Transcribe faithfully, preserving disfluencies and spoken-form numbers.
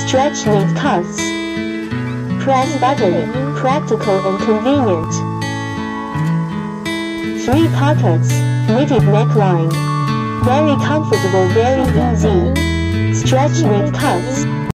Stretch knit cuffs. Press button, practical and convenient. Three pockets, knitted neckline. Very comfortable, very easy. Stretch knit cuffs.